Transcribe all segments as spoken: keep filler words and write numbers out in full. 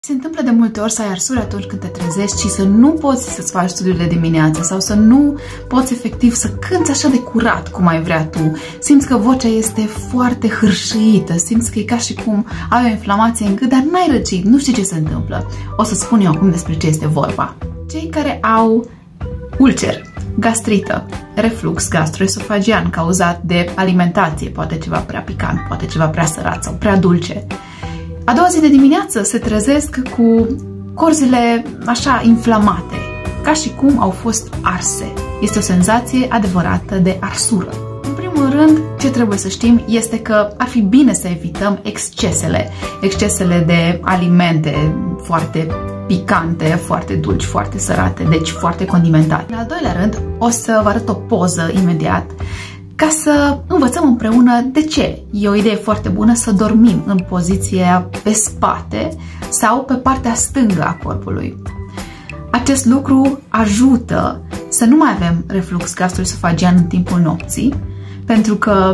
Se întâmplă de multe ori să ai arsuri atunci când te trezești și să nu poți să-ți faci studiul de dimineață sau să nu poți efectiv să cânți așa de curat cum ai vrea tu. Simți că vocea este foarte hârșâită, simți că e ca și cum ai o inflamație în gât, dar n-ai răcit, nu știi ce se întâmplă. O să spun eu acum despre ce este vorba. Cei care au ulcer, gastrită, reflux gastroesofagian cauzat de alimentație, poate ceva prea picant, poate ceva prea sărat sau prea dulce, a doua zi de dimineață se trezesc cu corzile așa inflamate, ca și cum au fost arse. Este o senzație adevărată de arsură. În primul rând, ce trebuie să știm este că ar fi bine să evităm excesele, excesele de alimente foarte picante, foarte dulci, foarte sărate, deci foarte condimentate. În al doilea rând, o să vă arăt o poză imediat ca să învățăm împreună de ce. E o idee foarte bună să dormim în poziția pe spate sau pe partea stângă a corpului. Acest lucru ajută să nu mai avem reflux gastroesofagian în timpul nopții, pentru că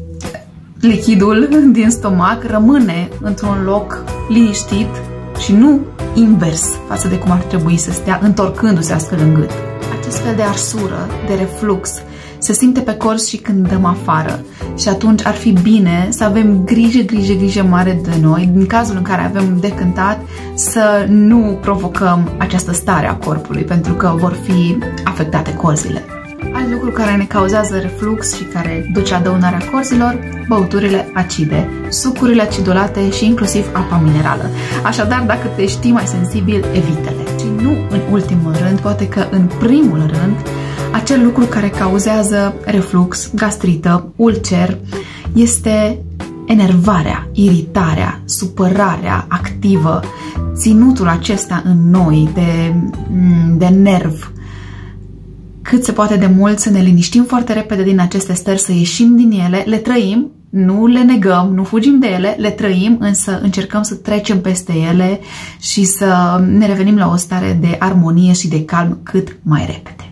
lichidul din stomac rămâne într-un loc liniștit și nu invers față de cum ar trebui să stea, întorcându-se astfel în gât. Acest fel de arsură, de reflux, se simte pe corp și când dăm afară și atunci ar fi bine să avem grijă, grijă, grijă mare de noi, în cazul în care avem de cântat, să nu provocăm această stare a corpului, pentru că vor fi afectate corzile. Alt lucru care ne cauzează reflux și care duce la dăunarea corzilor, băuturile acide, sucurile acidulate și inclusiv apa minerală. Așadar, dacă te știi mai sensibil, evite-le. Și nu în ultimul rând, poate că în primul rând, acel lucru care cauzează reflux, gastrită, ulcer, este enervarea, iritarea, supărarea activă, ținutul acesta în noi de, de nerv. Cât se poate de mult să ne liniștim foarte repede din aceste stări, să ieșim din ele, le trăim, nu le negăm, nu fugim de ele, le trăim, însă încercăm să trecem peste ele și să ne revenim la o stare de armonie și de calm cât mai repede.